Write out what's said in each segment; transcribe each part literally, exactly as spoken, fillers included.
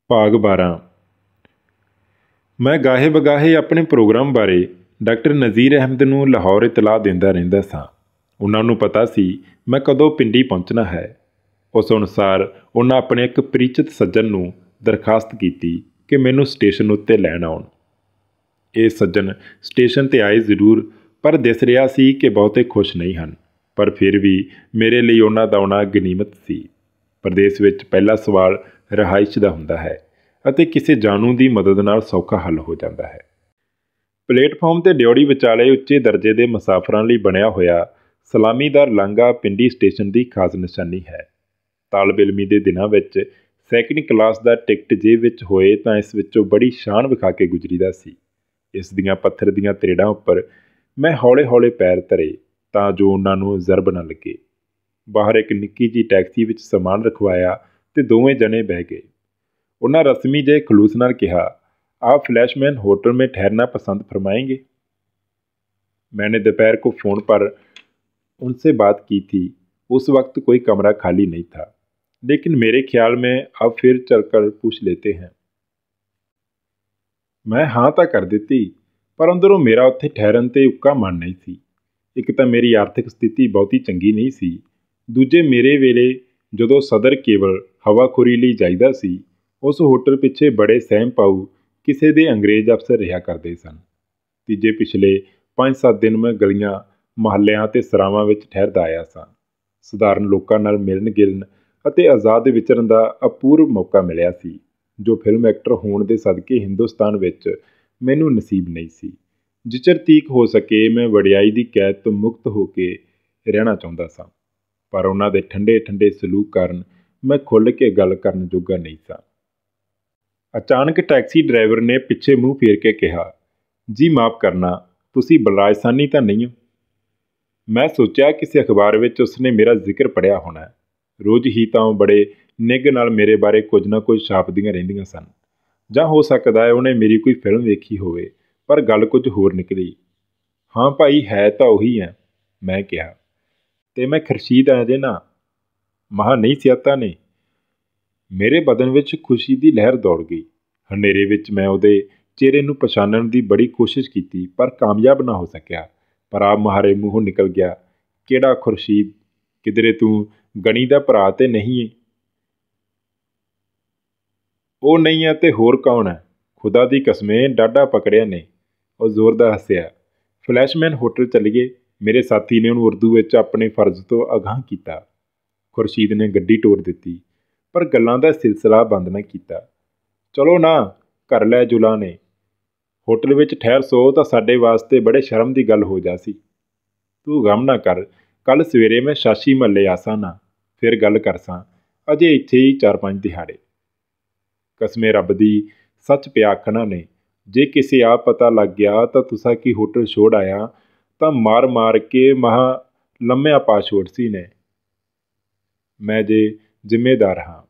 ਭਾਗ ਬਾਰਾਂ। ਮੈਂ ਗਾਹੇ ਬਗਾਹੇ ਆਪਣੇ ਪ੍ਰੋਗਰਾਮ ਬਾਰੇ ਡਾਕਟਰ ਨਜ਼ੀਰ ਅਹਿਮਦ ਨੂੰ ਲਾਹੌਰ ਇਤਲਾਹ ਦਿੰਦਾ ਰਹਿੰਦਾ ਸਾਂ। ਉਹਨਾਂ ਨੂੰ ਪਤਾ ਸੀ ਮੈਂ ਕਦੋਂ ਪਿੰਡੀ ਪਹੁੰਚਣਾ ਹੈ। ਉਸ ਅਨੁਸਾਰ ਉਹਨਾਂ ਆਪਣੇ ਇੱਕ ਪਰਿਚਿਤ ਸੱਜਣ ਨੂੰ ਦਰਖਾਸਤ ਕੀਤੀ ਕਿ ਮੈਨੂੰ ਸਟੇਸ਼ਨ ਉੱਤੇ ਲੈਣ ਆਉਣ। ਇਹ ਸੱਜਣ ਸਟੇਸ਼ਨ 'ਤੇ ਆਏ ਜ਼ਰੂਰ, ਪਰ ਦਿਸ ਰਿਹਾ ਸੀ ਕਿ ਬਹੁਤੇ ਖੁਸ਼ ਨਹੀਂ ਹਨ। ਪਰ ਫਿਰ ਵੀ ਮੇਰੇ ਲਈ ਉਹਨਾਂ ਦਾ ਆਉਣਾ ਗਨੀਮਤ ਸੀ। ਪ੍ਰਦੇਸ਼ ਵਿੱਚ ਪਹਿਲਾ ਸਵਾਲ ਰਿਹਾਇਸ਼ ਦਾ ਹੁੰਦਾ ਹੈ ਅਤੇ ਕਿਸੇ ਜਾਣੂ ਦੀ ਮਦਦ ਨਾਲ ਸੌਖਾ ਹੱਲ ਹੋ ਜਾਂਦਾ ਹੈ। ਪਲੇਟਫਾਰਮ ਤੇ ਡਿਓੜੀ ਵਿਚਾਲੇ ਉੱਚੇ ਦਰਜੇ ਦੇ ਮੁਸਾਫਰਾਂ ਲਈ ਬਣਿਆ ਹੋਇਆ ਸਲਾਮੀਦਾਰ ਲਾਂਘਾ ਪਿੰਡੀ ਸਟੇਸ਼ਨ ਦੀ ਖਾਸ ਨਿਸ਼ਾਨੀ ਹੈ। ਤਾਲਬ ਇਲਮੀ ਦੇ ਦਿਨਾਂ ਵਿੱਚ ਸੈਕਿੰਡ ਕਲਾਸ ਦਾ ਟਿਕਟ ਜੇਬ ਵਿੱਚ ਹੋਏ ਤਾਂ ਇਸ ਵਿੱਚੋਂ ਬੜੀ ਸ਼ਾਨ ਵਿਖਾ ਕੇ ਗੁਜ਼ਰੀਦਾ ਸੀ। ਇਸ ਦੀਆਂ ਪੱਥਰ ਦੀਆਂ ਤਰੇੜਾਂ ਉੱਪਰ ਮੈਂ ਹੌਲੇ ਹੌਲੇ ਪੈਰ ਧਰੇ ਤਾਂ ਜੋ ਉਹਨਾਂ ਨੂੰ ਜ਼ਰਬ ਨਾ ਲੱਗੇ। ਬਾਹਰ ਇੱਕ ਨਿੱਕੀ ਜਿਹੀ ਟੈਕਸੀ ਵਿੱਚ ਸਮਾਨ ਰਖਵਾਇਆ ਤੇ ਦੋਵੇਂ ਜਣੇ ਬਹਿ ਗਏ। ਉਹਨਾਂ ਰਸਮੀ ਜਿਹੇ ਖਲੂਸ ਨਾਲ ਕਿਹਾ, आप फ्लैशमैन होटल में ठहरना पसंद फरमाएंगे? मैंने दोपहर को फ़ोन पर उनसे बात की थी। उस वक्त कोई कमरा खाली नहीं था, लेकिन मेरे ख्याल में अब फिर चलकर पूछ लेते हैं। मैं हाँ तो कर दी, पर अंदरों मेरा उत्थे ठहरन ते उक्का मन नहीं सी। एक तो मेरी आर्थिक स्थिति बहुती चंगी नहीं सी, दूजे मेरे वेले जदों सदर केवल हवाखोरी लई जाईदा सी, उस होटल पिछे बड़े सहम पाऊ ਕਿਸੇ ਦੇ ਅੰਗਰੇਜ਼ ਅਫਸਰ ਰਿਹਾ ਕਰਦੇ ਸਨ। ਤੀਜੇ ਪਿਛਲੇ ਪੰਜ ਸੱਤ ਦਿਨ ਮੈਂ ਗਲੀਆਂ ਮੁਹੱਲਿਆਂ ਅਤੇ ਸਰਾਵਾਂ ਵਿੱਚ ਠਹਿਰਦਾ ਆਇਆ ਸਾਂ। ਸਧਾਰਨ ਲੋਕਾਂ ਨਾਲ ਮਿਲਣ ਗਿਲਣ ਅਤੇ ਆਜ਼ਾਦ ਵਿਚਰਨ ਦਾ ਅਪੂਰਵ ਮੌਕਾ ਮਿਲਿਆ ਸੀ, ਜੋ ਫਿਲਮ ਐਕਟਰ ਹੋਣ ਦੇ ਸਦਕੇ ਹਿੰਦੁਸਤਾਨ ਵਿੱਚ ਮੈਨੂੰ ਨਸੀਬ ਨਹੀਂ ਸੀ। ਜਿਚਰ ਤੀਕ ਹੋ ਸਕੇ ਮੈਂ ਵਡਿਆਈ ਦੀ ਕੈਦ ਤੋਂ ਮੁਕਤ ਹੋ ਕੇ ਰਹਿਣਾ ਚਾਹੁੰਦਾ ਸਾਂ, ਪਰ ਉਹਨਾਂ ਦੇ ਠੰਡੇ ਠੰਡੇ ਸਲੂਕ ਕਾਰਨ ਮੈਂ ਖੁੱਲ੍ਹ ਕੇ ਗੱਲ ਕਰਨ ਜੋਗਾ ਨਹੀਂ ਸਾਂ। ਅਚਾਨਕ ਟੈਕਸੀ ਡਰਾਈਵਰ ਨੇ ਪਿੱਛੇ ਮੂੰਹ ਫੇਰ ਕੇ ਕਿਹਾ, ਜੀ ਮਾਫ਼ ਕਰਨਾ, ਤੁਸੀਂ ਬਲਰਾਜ ਸਾਹਨੀ ਤਾਂ ਨਹੀਂ ਹੋ? ਮੈਂ ਸੋਚਿਆ ਕਿਸੇ ਅਖਬਾਰ ਵਿੱਚ ਉਸਨੇ ਮੇਰਾ ਜ਼ਿਕਰ ਪੜ੍ਹਿਆ ਹੋਣਾ। ਰੋਜ਼ ਹੀ ਤਾਂ ਉਹ ਬੜੇ ਨਿੱਘ ਨਾਲ ਮੇਰੇ ਬਾਰੇ ਕੁਝ ਨਾ ਕੁਝ ਛਾਪਦੀਆਂ ਰਹਿੰਦੀਆਂ ਸਨ, ਜਾਂ ਹੋ ਸਕਦਾ ਹੈ ਉਹਨੇ ਮੇਰੀ ਕੋਈ ਫਿਲਮ ਵੇਖੀ ਹੋਵੇ। ਪਰ ਗੱਲ ਕੁਝ ਹੋਰ ਨਿਕਲੀ। ਹਾਂ ਭਾਈ, ਹੈ ਤਾਂ ਉਹੀ ਹੈ, ਮੈਂ ਕਿਹਾ। ਤੇ ਮੈਂ ਖੁਰਸ਼ੀਦ ਆ ਜੇ ਨਾ? ਮਹਾ ਨਹੀਂ ਸਿਆਤਾ ਨੇ। ਮੇਰੇ ਬਦਨ ਵਿੱਚ ਖੁਸ਼ੀ ਦੀ ਲਹਿਰ ਦੌੜ ਗਈ। ਹਨੇਰੇ ਵਿੱਚ ਮੈਂ ਉਹਦੇ ਚਿਹਰੇ ਨੂੰ ਪਛਾਣਨ ਦੀ ਬੜੀ ਕੋਸ਼ਿਸ਼ ਕੀਤੀ, ਪਰ ਕਾਮਯਾਬ ਨਾ ਹੋ ਸਕਿਆ। ਪਰ ਆਪ ਮੁਹਾਰੇ ਮੂੰਹੋਂ ਨਿਕਲ ਗਿਆ, ਕਿਹੜਾ ਖੁਰਸ਼ੀਦ? ਕਿਧਰੇ ਤੂੰ ਗਣੀ ਦਾ ਭਰਾ ਤੇ ਨਹੀਂ ਏ? ਉਹ ਨਹੀਂ ਹੈ ਤੇ ਹੋਰ ਕੌਣ ਹੈ? ਖੁਦਾ ਦੀ ਕਸਮੇ, ਡਾਢਾ ਪਕੜਿਆ ਨੇ। ਉਹ ਜ਼ੋਰਦਾਰ ਹੱਸਿਆ। ਫਲੈਸ਼ਮੈਨ ਹੋਟਲ ਚੱਲੀਏ, ਮੇਰੇ ਸਾਥੀ ਨੇ ਉਹਨੂੰ ਉਰਦੂ ਵਿੱਚ ਆਪਣੇ ਫਰਜ਼ ਤੋਂ ਅਗਾਹ ਕੀਤਾ। ਖੁਰਸ਼ੀਦ ਨੇ ਗੱਡੀ ਟੋਰ ਦਿੱਤੀ, ਪਰ ਗੱਲਾਂ ਦਾ ਸਿਲਸਿਲਾ ਬੰਦ ਨਾ ਕੀਤਾ। ਚਲੋ ਨਾ, ਘਰ ਲੈ ਜੁਲਾ ਨੇ। ਹੋਟਲ ਵਿੱਚ ਠਹਿਰ ਸੋ ਤਾਂ ਸਾਡੇ ਵਾਸਤੇ ਬੜੇ ਸ਼ਰਮ ਦੀ ਗੱਲ ਹੋ ਜਾਸੀ। ਤੂੰ ਗਮ ਨਾ ਕਰ, ਕੱਲ੍ਹ ਸਵੇਰੇ ਮੈਂ ਸ਼ਾਸ਼ੀ ਮਹੱਲੇ ਆਸਾਂ ਨਾ, ਫਿਰ ਗੱਲ ਕਰਸਾਂ। ਅਜੇ ਇੱਥੇ ਹੀ ਚਾਰ ਪੰਜ ਦਿਹਾੜੇ। ਕਸਮੇ ਰੱਬ ਦੀ, ਸੱਚ ਪਿਆ ਆਖਣਾ ਨੇ, ਜੇ ਕਿਸੇ ਆ ਪਤਾ ਲੱਗ ਗਿਆ ਤਾਂ ਤੁਸਾਂ ਕੀ ਹੋਟਲ ਛੋੜ ਆਇਆ ਤਾਂ ਮਾਰ ਮਾਰ ਕੇ ਮਹਾ ਲੰਮਿਆ ਪਾ ਛੋੜ ਸੀ ਨੇ। ਮੈਂ ਜੇ ਜ਼ਿੰਮੇਦਾਰ ਹਾਂ।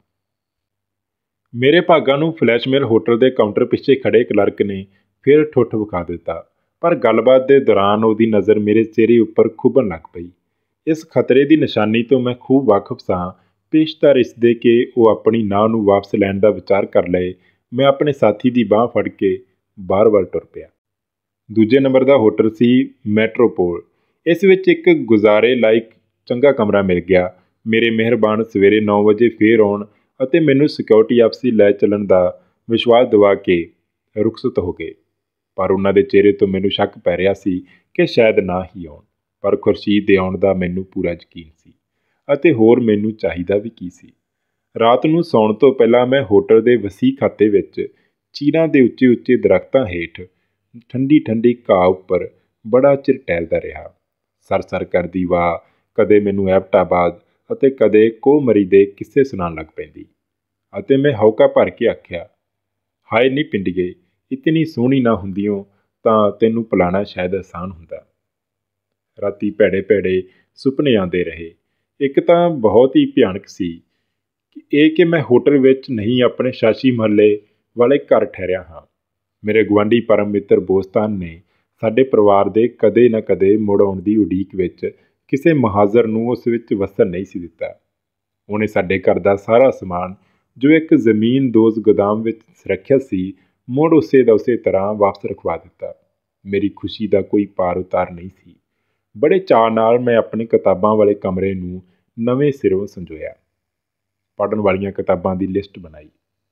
ਮੇਰੇ ਭਾਗਾਂ ਨੂੰ ਫਲੈਸ਼ਮੈਨ ਹੋਟਲ ਦੇ ਕਾਊਂਟਰ ਪਿੱਛੇ ਖੜ੍ਹੇ ਕਲਰਕ ਨੇ ਫਿਰ ਠੁੱਠ ਵਿਖਾ ਦਿੱਤਾ, ਪਰ ਗੱਲਬਾਤ ਦੇ ਦੌਰਾਨ ਉਹਦੀ ਨਜ਼ਰ ਮੇਰੇ ਚਿਹਰੇ ਉੱਪਰ ਖੁੱਭਣ ਲੱਗ ਪਈ। ਇਸ ਖਤਰੇ ਦੀ ਨਿਸ਼ਾਨੀ ਤੋਂ ਮੈਂ ਖੂਬ ਵਾਕਫ ਸਾਂ। ਪੇਸ਼ਤਰ ਇਸ ਦੇ ਕਿ ਉਹ ਆਪਣੀ ਨਾਂਹ ਨੂੰ ਵਾਪਸ ਲੈਣ ਦਾ ਵਿਚਾਰ ਕਰ ਲਏ, ਮੈਂ ਆਪਣੇ ਸਾਥੀ ਦੀ ਬਾਂਹ ਫੜ ਕੇ ਬਾਹਰ ਵੱਲ ਟੁਰ ਪਿਆ। ਦੂਜੇ ਨੰਬਰ ਦਾ ਹੋਟਲ ਸੀ ਮੈਟਰੋਪੋਲ। ਇਸ ਵਿੱਚ ਇੱਕ ਗੁਜ਼ਾਰੇ ਲਾਇਕ ਚੰਗਾ ਕਮਰਾ ਮਿਲ ਗਿਆ। ਮੇਰੇ ਮਿਹਰਬਾਨ ਸਵੇਰੇ ਨੌ ਵਜੇ ਫੇਰ ਆਉਣ ਅਤੇ ਮੈਨੂੰ ਸਿਕਿਉਰਿਟੀ ਆਫਿਸ ਲੈ ਚੱਲਣ ਦਾ ਵਿਸ਼ਵਾਸ ਦਿਵਾ ਕੇ ਰੁਖਸਤ ਹੋ ਗਏ। ਪਰ ਉਹਨਾਂ ਦੇ ਚਿਹਰੇ ਤੋਂ ਮੈਨੂੰ ਸ਼ੱਕ ਪੈ ਰਿਹਾ ਸੀ ਕਿ ਸ਼ਾਇਦ ਨਾ ਹੀ ਆਉਣ। ਪਰ ਖੁਰਸ਼ੀਦ ਦੇ ਆਉਣ ਦਾ ਮੈਨੂੰ ਪੂਰਾ ਯਕੀਨ ਸੀ, ਅਤੇ ਹੋਰ ਮੈਨੂੰ ਚਾਹੀਦਾ ਵੀ ਕੀ ਸੀ। ਰਾਤ ਨੂੰ ਸੌਣ ਤੋਂ ਪਹਿਲਾਂ ਮੈਂ ਹੋਟਲ ਦੇ ਵਸੀਹ ਖਾਤੇ ਵਿੱਚ ਚੀਰਾਂ ਦੇ ਉੱਚੇ ਉੱਚੇ ਦਰੱਖਤਾਂ ਹੇਠ ਠੰਡੀ ਠੰਡੀ ਘਾਹ ਉੱਪਰ ਬੜਾ ਚਿਰ ਟਹਿਲਦਾ ਰਿਹਾ। ਸਰ ਸਰ ਕਰਦੀ ਵਾਹ ਕਦੇ ਮੈਨੂੰ ਐਬਟਾਬਾਦ ਅਤੇ ਕਦੇ ਕੋਮਰੀ ਦੇ ਕਿੱਸੇ ਸੁਣਾਉਣ ਲੱਗ ਪੈਂਦੀ, ਅਤੇ ਮੈਂ ਹੌਕਾ ਭਰ ਕੇ ਆਖਿਆ, ਹਾਏ ਨੀ ਪਿੰਡੀਏ, ਇਤਨੀ ਸੋਹਣੀ ਨਾ ਹੁੰਦੀਓ ਤਾਂ ਤੈਨੂੰ ਭੁਲਾਣਾ ਸ਼ਾਇਦ ਆਸਾਨ ਹੁੰਦਾ। ਰਾਤੀ ਭੈੜੇ ਭੈੜੇ ਸੁਪਨੇ ਆਉਂਦੇ ਰਹੇ। ਇੱਕ ਤਾਂ ਬਹੁਤ ਹੀ ਭਿਆਨਕ ਸੀ, ਇਹ ਕਿ ਮੈਂ ਹੋਟਲ ਵਿੱਚ ਨਹੀਂ ਆਪਣੇ ਸ਼ਾਸ਼ੀ ਮਹੱਲੇ ਵਾਲੇ ਘਰ ਠਹਿਰਿਆ ਹਾਂ। ਮੇਰੇ ਗੁਆਂਢੀ ਪਰਮ ਮਿੱਤਰ ਬੋਸਤਾਨ ਨੇ ਸਾਡੇ ਪਰਿਵਾਰ ਦੇ ਕਦੇ ਨਾ ਕਦੇ ਮੁੜ ਆਉਣ ਦੀ ਉਡੀਕ ਵਿੱਚ ਕਿਸੇ ਮੁਹਾਜ਼ਰ ਨੂੰ ਉਸ ਵਿੱਚ ਵਸਣ ਨਹੀਂ ਸੀ ਦਿੱਤਾ। ਉਹਨੇ ਸਾਡੇ ਘਰ ਦਾ ਸਾਰਾ ਸਮਾਨ ਜੋ ਇੱਕ ਜ਼ਮੀਨਦੋਜ਼ ਗੋਦਾਮ ਵਿੱਚ ਸੁਰੱਖਿਅਤ ਸੀ, ਮੁੜ ਉਸੇ ਦਾ ਉਸੇ ਤਰ੍ਹਾਂ ਵਾਪਸ ਰਖਵਾ ਦਿੱਤਾ। ਮੇਰੀ ਖੁਸ਼ੀ ਦਾ ਕੋਈ ਪਾਰ ਉਤਾਰ ਨਹੀਂ ਸੀ। ਬੜੇ ਚਾਅ ਨਾਲ ਮੈਂ ਆਪਣੇ ਕਿਤਾਬਾਂ ਵਾਲੇ ਕਮਰੇ ਨੂੰ ਨਵੇਂ ਸਿਰੋਂ ਸੰਜੋਇਆ, ਪੜ੍ਹਨ ਵਾਲੀਆਂ ਕਿਤਾਬਾਂ ਦੀ ਲਿਸਟ ਬਣਾਈ,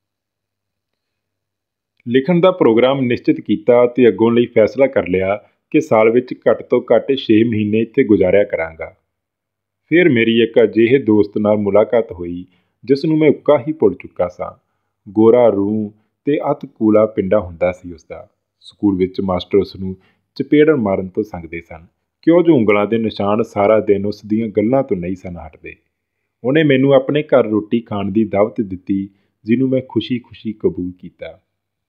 ਲਿਖਣ ਦਾ ਪ੍ਰੋਗਰਾਮ ਨਿਸ਼ਚਿਤ ਕੀਤਾ ਅਤੇ ਅੱਗੋਂ ਲਈ ਫੈਸਲਾ ਕਰ ਲਿਆ ਕਿ ਸਾਲ ਵਿੱਚ ਘੱਟ ਤੋਂ ਘੱਟ ਛੇ ਮਹੀਨੇ ਇੱਥੇ ਗੁਜ਼ਾਰਿਆ ਕਰਾਂਗਾ। ਫਿਰ ਮੇਰੀ ਇੱਕ ਅਜਿਹੇ ਦੋਸਤ ਨਾਲ ਮੁਲਾਕਾਤ ਹੋਈ ਜਿਸ ਨੂੰ ਮੈਂ ਉੱਕਾ ਹੀ ਭੁੱਲ ਚੁੱਕਾ ਸਾਂ। ਗੋਰਾ ਰੂਹ ਤੇ ਅਤ ਕੂਲਾ ਪਿੰਡਾ ਹੁੰਦਾ ਸੀ ਉਸਦਾ। ਸਕੂਲ ਵਿੱਚ ਮਾਸਟਰ ਉਸ ਨੂੰ ਚਪੇੜਨ ਮਾਰਨ ਤੋਂ ਸੰਗਦੇ ਸਨ, ਕਿਉਂ ਜੋ ਉਂਗਲਾਂ ਦੇ ਨਿਸ਼ਾਨ ਸਾਰਾ ਦਿਨ ਉਸ ਦੀਆਂ ਗੱਲਾਂ ਤੋਂ ਨਹੀਂ ਸਨ ਹਟਦੇ। ਉਹਨੇ ਮੈਨੂੰ ਆਪਣੇ ਘਰ ਰੋਟੀ ਖਾਣ ਦੀ ਦਾਵਤ ਦਿੱਤੀ, ਜਿਹਨੂੰ ਮੈਂ ਖੁਸ਼ੀ-ਖੁਸ਼ੀ ਕਬੂਲ ਕੀਤਾ।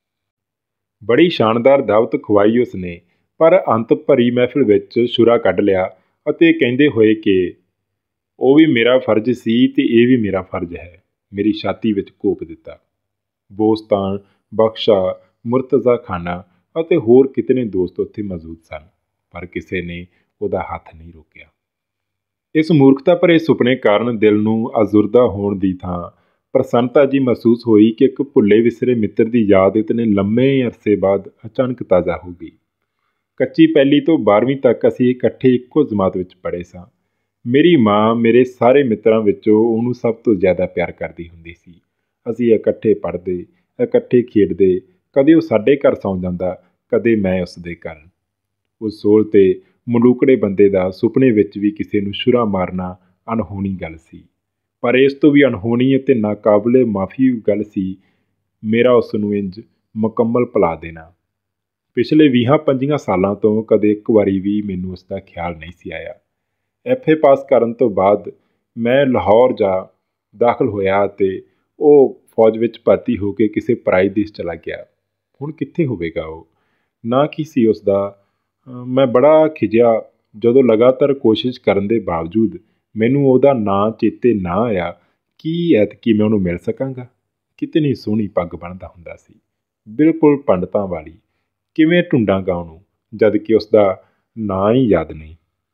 ਬੜੀ ਸ਼ਾਨਦਾਰ ਦਾਵਤ ਖਵਾਈ ਉਸਨੇ, ਪਰ ਅੰਤ ਭਰੀ ਮਹਿਫਿਲ ਵਿੱਚ ਛੁਰਾ ਕੱਢ ਲਿਆ ਅਤੇ ਕਹਿੰਦੇ ਹੋਏ ਕਿ ਉਹ ਵੀ ਮੇਰਾ ਫਰਜ਼ ਸੀ ਤੇ ਇਹ ਵੀ ਮੇਰਾ ਫਰਜ਼ ਹੈ, ਮੇਰੀ ਛਾਤੀ ਵਿੱਚ ਘੋਪ ਦਿੱਤਾ। ਬੋਸਤਾਨ, ਬਖਸ਼ਾ, ਮੁਰਤਜ਼ਾ ਖਾਨਾ ਅਤੇ ਹੋਰ ਕਿਤਨੇ ਦੋਸਤ ਉੱਥੇ ਮੌਜੂਦ ਸਨ, ਪਰ ਕਿਸੇ ਨੇ ਉਹਦਾ ਹੱਥ ਨਹੀਂ ਰੋਕਿਆ। ਇਸ ਮੂਰਖਤਾ ਭਰੇ ਸੁਪਨੇ ਕਾਰਨ ਦਿਲ ਨੂੰ ਆਜ਼ੁਰਦਾ ਹੋਣ ਦੀ ਥਾਂ ਪ੍ਰਸੰਨਤਾ ਜੀ ਮਹਿਸੂਸ ਹੋਈ ਕਿ ਇੱਕ ਭੁੱਲੇ ਵਿਸਰੇ ਮਿੱਤਰ ਦੀ ਯਾਦ ਇਤਨੇ ਲੰਮੇ ਅਰਸੇ ਬਾਅਦ ਅਚਾਨਕ ਤਾਜ਼ਾ ਹੋ ਗਈ। ਕੱਚੀ ਪਹਿਲੀ ਤੋਂ ਬਾਰ੍ਹਵੀਂ ਤੱਕ ਅਸੀਂ ਇਕੱਠੇ ਇੱਕੋ ਜਮਾਤ ਵਿੱਚ ਪੜ੍ਹੇ ਸਾਂ। ਮੇਰੀ ਮਾਂ ਮੇਰੇ ਸਾਰੇ ਮਿੱਤਰਾਂ ਵਿੱਚੋਂ ਉਹਨੂੰ ਸਭ ਤੋਂ ਜ਼ਿਆਦਾ ਪਿਆਰ ਕਰਦੀ ਹੁੰਦੀ ਸੀ। ਅਸੀਂ ਇਕੱਠੇ ਪੜ੍ਹਦੇ, ਇਕੱਠੇ ਖੇਡਦੇ, ਕਦੇ ਉਹ ਸਾਡੇ ਘਰ ਸੌਂ ਜਾਂਦਾ, ਕਦੇ ਮੈਂ ਉਸ ਦੇ ਘਰ। ਉਸ ਸੋਲ ਤੇ ਮਲੂਕੜੇ ਬੰਦੇ ਦਾ ਸੁਪਨੇ ਵਿੱਚ ਵੀ ਕਿਸੇ ਨੂੰ ਛੁਰਾ ਮਾਰਨਾ ਅਣਹੋਣੀ ਗੱਲ ਸੀ, ਪਰ ਇਸ ਤੋਂ ਵੀ ਅਣਹੋਣੀ ਅਤੇ ਨਾਕਾਬਲੇ ਮਾਫੀ ਗੱਲ ਸੀ ਮੇਰਾ ਉਸ ਨੂੰ ਇੰਜ ਮੁਕੰਮਲ ਭੁਲਾ ਦੇਣਾ। ਪਿਛਲੇ ਵੀਹਾਂ ਪੰਜੀਆਂ ਸਾਲਾਂ ਤੋਂ ਕਦੇ ਇੱਕ ਵਾਰੀ ਵੀ ਮੈਨੂੰ ਉਸ ਦਾ ਖਿਆਲ ਨਹੀਂ ਸੀ ਆਇਆ। ਐਫ ਏ ਪਾਸ ਕਰਨ ਤੋਂ ਬਾਅਦ ਮੈਂ ਲਾਹੌਰ ਜਾ ਦਾਖਲ ਹੋਇਆ ਅਤੇ ਉਹ ਫੌਜ ਵਿੱਚ ਭਰਤੀ ਹੋ ਕੇ ਕਿਸੇ ਪਰਾਏ ਦੇਸ਼ ਚਲਾ ਗਿਆ। ਹੁਣ ਕਿੱਥੇ ਹੋਵੇਗਾ ਉਹ? ਨਾ ਕੀ ਸੀ ਉਸ ਦਾ। ਮੈਂ ਬੜਾ ਖਿਝਿਆ ਜਦੋਂ ਲਗਾਤਾਰ ਕੋਸ਼ਿਸ਼ ਕਰਨ ਦੇ ਬਾਵਜੂਦ ਮੈਨੂੰ ਉਹਦਾ ਨਾਂ ਚੇਤੇ ਨਾ ਆਇਆ। ਕੀ ਐਤਕੀ ਮੈਂ ਉਹਨੂੰ ਮਿਲ ਸਕਾਂਗਾ? ਕਿਤਨੀ ਸੋਹਣੀ ਪੱਗ ਬੰਨ੍ਹਦਾ ਹੁੰਦਾ ਸੀ, ਬਿਲਕੁਲ ਪੰਡਤਾਂ ਵਾਲੀ। ਕਿਵੇਂ ਢੂੰਡਾਂਗਾ ਉਹਨੂੰ ਜਦ ਕਿ ਉਸ ਦਾ ਨਾਂ ਹੀ ਯਾਦ ਨਹੀਂ।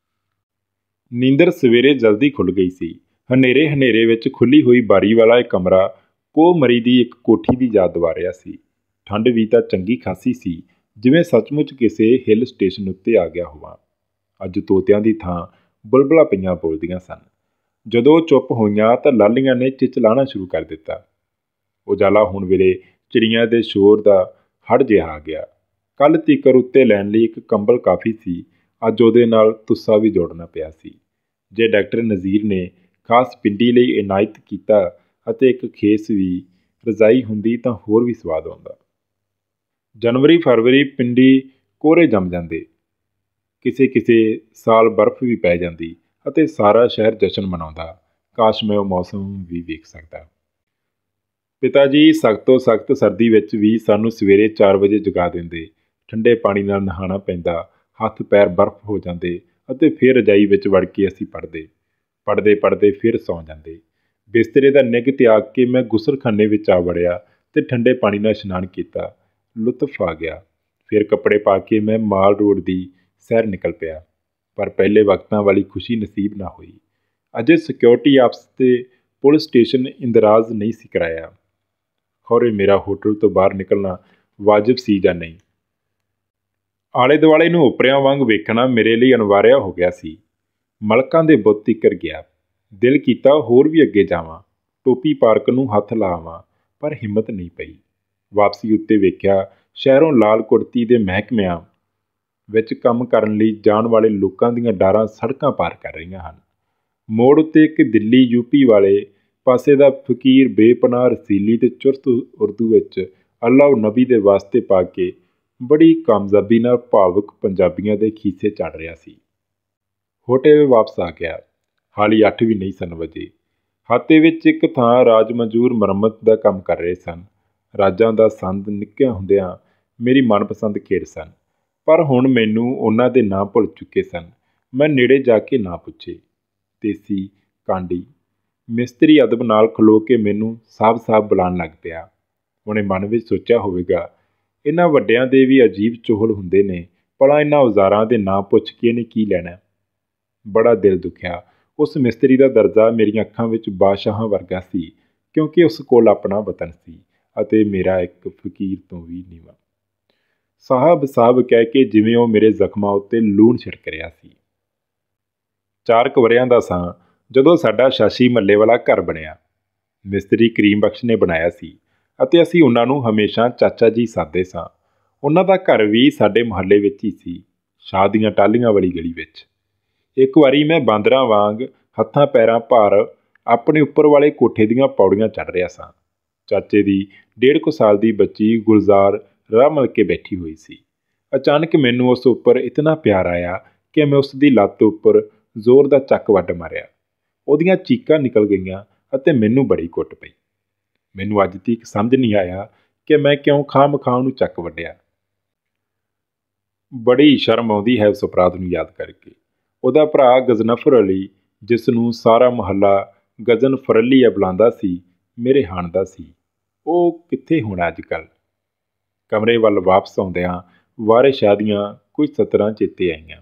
ਨੀਂਦਰ ਸਵੇਰੇ ਜਲਦੀ ਖੁੱਲ੍ਹ ਗਈ ਸੀ। ਹਨੇਰੇ ਹਨੇਰੇ ਵਿੱਚ ਖੁੱਲ੍ਹੀ ਹੋਈ ਬਾਰੀ ਵਾਲਾ ਇਹ ਕਮਰਾ ਕੋਹ-ਮਰੀ ਦੀ ਇੱਕ ਕੋਠੀ ਦੀ ਯਾਦ ਦਿਵਾ ਰਿਹਾ ਸੀ। ਠੰਡ ਵੀ ਤਾਂ ਚੰਗੀ ਖਾਸੀ ਸੀ, ਜਿਵੇਂ ਸੱਚਮੁੱਚ ਕਿਸੇ ਹਿੱਲ ਸਟੇਸ਼ਨ ਉੱਤੇ ਆ ਗਿਆ ਹੋਵਾਂ। ਅੱਜ ਤੋਤਿਆਂ ਦੀ ਥਾਂ ਬੁਲਬੁਲਾਂ ਪਈਆਂ ਬੋਲਦੀਆਂ ਸਨ। ਜਦੋਂ ਉਹ ਚੁੱਪ ਹੋਈਆਂ ਤਾਂ ਲਾਲੀਆਂ ਨੇ ਚਿਚਲਾਣਾ ਸ਼ੁਰੂ ਕਰ ਦਿੱਤਾ। ਉਜਾਲਾ ਹੋਣ ਵੇਲੇ ਚਿੜੀਆਂ ਦੇ ਸ਼ੋਰ ਦਾ ਹੜ੍ਹ ਜਿਹਾ ਆ ਗਿਆ। ਕੱਲ੍ਹ ਤੀਕਰ ਉੱਤੇ ਲੈਣ ਲਈ ਇੱਕ ਕੰਬਲ ਕਾਫੀ ਸੀ, ਅੱਜ ਉਹਦੇ ਨਾਲ ਤੁੱਸਾ ਵੀ ਜੋੜਨਾ ਪਿਆ ਸੀ। ਜੇ ਡਾਕਟਰ ਨਜ਼ੀਰ ਨੇ ਖਾਸ ਪਿੰਡੀ ਲਈ ਇਨਾਇਤ ਕੀਤਾ ਅਤੇ ਇੱਕ ਖੇਸ ਵੀ ਰਜ਼ਾਈ ਹੁੰਦੀ ਤਾਂ ਹੋਰ ਵੀ ਸਵਾਦ ਆਉਂਦਾ। ਜਨਵਰੀ ਫਰਵਰੀ ਪਿੰਡੀ ਕੋਹਰੇ ਜੰਮ ਜਾਂਦੇ, ਕਿਸੇ ਕਿਸੇ ਸਾਲ ਬਰਫ਼ ਵੀ ਪੈ ਜਾਂਦੀ ਅਤੇ ਸਾਰਾ ਸ਼ਹਿਰ ਜਸ਼ਨ ਮਨਾਉਂਦਾ। ਕਾਸ਼ ਮੈਂ ਉਹ ਮੌਸਮ ਵੀ ਵੇਖ ਸਕਦਾ। ਪਿਤਾ ਜੀ ਸਖਤ ਤੋਂ ਸਖਤ ਸਰਦੀ ਵਿੱਚ ਵੀ ਸਾਨੂੰ ਸਵੇਰੇ ਚਾਰ ਵਜੇ ਜਗਾ ਦਿੰਦੇ। ਠੰਡੇ ਪਾਣੀ ਨਾਲ ਨਹਾਉਣਾ ਪੈਂਦਾ, ਹੱਥ ਪੈਰ ਬਰਫ਼ ਹੋ ਜਾਂਦੇ ਅਤੇ ਫਿਰ ਰਜਾਈ ਵਿੱਚ ਵੜ ਕੇ ਅਸੀਂ ਪੜ੍ਹਦੇ ਪੜ੍ਹਦੇ ਪੜ੍ਹਦੇ ਫਿਰ ਸੌਂ ਜਾਂਦੇ। ਬਿਸਤਰੇ ਦਾ ਨਿੱਘ ਤਿਆਗ ਕੇ ਮੈਂ ਗੁਸਲਖਾਨੇ ਵਿੱਚ ਆ ਵੜਿਆ ਅਤੇ ਠੰਡੇ ਪਾਣੀ ਨਾਲ ਇਸ਼ਨਾਨ ਕੀਤਾ। ਲੁਤਫ ਆ ਗਿਆ। ਫਿਰ ਕੱਪੜੇ ਪਾ ਕੇ ਮੈਂ ਮਾਲ ਰੋਡ ਦੀ ਸੈਰ ਨਿਕਲ ਪਿਆ, ਪਰ ਪਹਿਲੇ ਵਕਤਾਂ ਵਾਲੀ ਖੁਸ਼ੀ ਨਸੀਬ ਨਾ ਹੋਈ। ਅਜੇ ਸਿਕਿਉਰਿਟੀ ਆਫਿਸ ਤੇ ਪੁਲਿਸ ਸਟੇਸ਼ਨ ਇੰਦਰਾਜ਼ ਨਹੀਂ ਸੀ ਕਰਾਇਆ। ਖੌਰੇ ਮੇਰਾ ਹੋਟਲ ਤੋਂ ਬਾਹਰ ਨਿਕਲਣਾ ਵਾਜਬ ਸੀ ਜਾਂ ਨਹੀਂ। ਆਲੇ ਦੁਆਲੇ ਨੂੰ ਓਪਰਿਆਂ ਵਾਂਗ ਵੇਖਣਾ ਮੇਰੇ ਲਈ ਅਨਿਵਾਰਿਆ ਹੋ ਗਿਆ ਸੀ। ਮਲਕਾਂ ਦੇ ਬੁੱਤ ਤੀਕਰ ਗਿਆ। ਦਿਲ ਕੀਤਾ ਹੋਰ ਵੀ ਅੱਗੇ ਜਾਵਾਂ, ਟੋਪੀ ਪਾਰਕ ਨੂੰ ਹੱਥ ਲਾਵਾਂ, ਪਰ ਹਿੰਮਤ ਨਹੀਂ ਪਈ। ਵਾਪਸੀ ਉੱਤੇ ਵੇਖਿਆ ਸ਼ਹਿਰੋਂ ਲਾਲ ਕੁੜਤੀ ਦੇ ਮਹਿਕਮਿਆਂ ਵਿੱਚ ਕੰਮ ਕਰਨ ਲਈ ਜਾਣ ਵਾਲੇ ਲੋਕਾਂ ਦੀਆਂ ਡਾਰਾਂ ਸੜਕਾਂ ਪਾਰ ਕਰ ਰਹੀਆਂ ਹਨ। ਮੋੜ ਉੱਤੇ ਇੱਕ ਦਿੱਲੀ ਯੂਪੀ ਵਾਲੇ ਪਾਸੇ ਦਾ ਫਕੀਰ ਬੇਪਨਾਹ ਰਸੀਲੀ ਅਤੇ ਚੁਸਤ ਉਰਦੂ ਵਿੱਚ ਅੱਲਾਹ ਨਬੀ ਦੇ ਵਾਸਤੇ ਪਾ ਕੇ ਬੜੀ ਕਾਮਯਾਬੀ ਨਾਲ ਭਾਵੁਕ ਪੰਜਾਬੀਆਂ ਦੇ ਖੀਸੇ ਚੜ੍ਹ ਰਿਹਾ ਸੀ। ਹੋਟਲ ਵਾਪਸ ਆ ਗਿਆ। ਹਾਲੀ ਅੱਠ ਵੀ ਨਹੀਂ ਸਨ ਵਜੇ। ਹਾਤੇ ਵਿੱਚ ਇੱਕ ਥਾਂ ਰਾਜ ਮਨਜ਼ੂਰ ਮੁਰੰਮਤ ਦਾ ਕੰਮ ਕਰ ਰਹੇ ਸਨ। ਰਾਜਾਂ ਦਾ ਸੰਦ ਨਿੱਕਿਆਂ ਹੁੰਦਿਆਂ ਮੇਰੀ ਮਨਪਸੰਦ ਖੇਡ ਸਨ, ਪਰ ਹੁਣ ਮੈਨੂੰ ਉਹਨਾਂ ਦੇ ਨਾਂ ਭੁੱਲ ਚੁੱਕੇ ਸਨ। ਮੈਂ ਨੇੜੇ ਜਾ ਕੇ ਨਾਂ ਪੁੱਛੇ। ਤੇਸੀ, ਕਾਂਡੀ। ਮਿਸਤਰੀ ਅਦਬ ਨਾਲ ਖਲੋ ਕੇ ਮੈਨੂੰ ਸਾਬ ਸਾਬ ਬੁਲਾਉਣ ਲੱਗ ਪਿਆ। ਉਹਨੇ ਮਨ ਵਿੱਚ ਸੋਚਿਆ ਹੋਵੇਗਾ, ਇਹਨਾਂ ਵੱਡਿਆਂ ਦੇ ਵੀ ਅਜੀਬ ਚੋਹਲ ਹੁੰਦੇ ਨੇ, ਭਲਾ ਇਹਨਾਂ ਔਜ਼ਾਰਾਂ ਦੇ ਨਾਂ ਪੁੱਛ ਕੇ ਇਹਨੇ ਕੀ ਲੈਣਾ। ਬੜਾ ਦਿਲ ਦੁਖਿਆ। ਉਸ ਮਿਸਤਰੀ ਦਾ ਦਰਜਾ ਮੇਰੀਆਂ ਅੱਖਾਂ ਵਿੱਚ ਬਾਦਸ਼ਾਹਾਂ ਵਰਗਾ ਸੀ। क्योंकि उस कोल अपना वतन सी ਅਤੇ ਮੇਰਾ ਇੱਕ ਫਕੀਰ ਤੋਂ ਵੀ ਨੀਵਾਂ। साहब साहब कह के जिवें ਉਹ ਮੇਰੇ ਜ਼ਖਮਾਂ ਉੱਤੇ ਲੂਣ ਛਿੜਕ ਰਿਹਾ ਸੀ। ਚਾਰ ਕੁ ਵਰ੍ਹਿਆਂ ਦਾ ਸਾਂ ਜਦੋਂ ਸਾਡਾ ਸ਼ਾਸ਼ੀ ਮੱਲੇ ਵਾਲਾ ਘਰ ਬਣਿਆ। ਮਿਸਤਰੀ ਕਰੀਮ ਬਖਸ਼ ਨੇ ਬਣਾਇਆ ਸੀ ਅਤੇ ਅਸੀਂ ਉਹਨਾਂ ਨੂੰ ਹਮੇਸ਼ਾ ਚਾਚਾ ਜੀ ਸਾਦੇ ਸਾਂ। ਉਹਨਾਂ ਦਾ ਘਰ ਵੀ ਸਾਡੇ ਮੁਹੱਲੇ ਵਿੱਚ ਹੀ ਸੀ, ਸ਼ਾਹ ਦੀਆਂ ਟਾਹਲੀਆਂ ਵਾਲੀ ਗਲੀ ਵਿੱਚ। ਇੱਕ ਵਾਰੀ ਮੈਂ ਬਾਂਦਰਾਂ ਵਾਂਗ ਹੱਥਾਂ ਪੈਰਾਂ ਭਾਰ ਆਪਣੇ ਉੱਪਰ ਵਾਲੇ ਕੋਠੇ ਦੀਆਂ ਪੌੜੀਆਂ ਚੜ੍ਹ ਰਿਹਾ ਸਾਂ। ਚਾਚੇ ਦੀ ਡੇਢ ਕੁ ਸਾਲ ਦੀ ਬੱਚੀ ਗੁਲਜ਼ਾਰ ਰਾਹ ਮਲ ਕੇ ਬੈਠੀ ਹੋਈ ਸੀ। ਅਚਾਨਕ ਮੈਨੂੰ ਉਸ ਉੱਪਰ ਇਤਨਾ ਪਿਆਰ ਆਇਆ ਕਿ ਮੈਂ ਉਸ ਦੀ ਲੱਤ ਉੱਪਰ ਜ਼ੋਰ ਦਾ ਚੱਕ ਵੱਢ ਮਾਰਿਆ। ਉਹਦੀਆਂ ਚੀਕਾਂ ਨਿਕਲ ਗਈਆਂ ਅਤੇ ਮੈਨੂੰ ਬੜੀ ਕੁੱਟ ਪਈ। ਮੈਨੂੰ ਅੱਜ ਤੱਕ ਸਮਝ ਨਹੀਂ ਆਇਆ ਕਿ ਮੈਂ ਕਿਉਂ ਖਾਹ ਮਖਾਹ ਨੂੰ ਚੱਕ ਵੱਢਿਆ। ਬੜੀ ਸ਼ਰਮ ਆਉਂਦੀ ਹੈ ਉਸ ਅਪਰਾਧ ਨੂੰ ਯਾਦ ਕਰਕੇ। ਉਹਦਾ ਭਰਾ ਗਜ਼ਨਫਰ ਅਲੀ, ਜਿਸ ਨੂੰ ਸਾਰਾ ਮੁਹੱਲਾ ਗਜ਼ਨ ਫਰਲੀਆ ਬੁਲਾਉਂਦਾ ਸੀ, ਮੇਰੇ ਹਾਣ ਦਾ ਸੀ। ਉਹ ਕਿੱਥੇ ਹੋਣਾ ਅੱਜ ਕੱਲ੍ਹ। ਕਮਰੇ ਵੱਲ ਵਾਪਸ ਆਉਂਦਿਆਂ ਵਾਰੇ ਸ਼ਾਹ ਦੀਆਂ ਕੁਝ ਸਤਰਾਂ ਚੇਤੇ ਆਈਆਂ।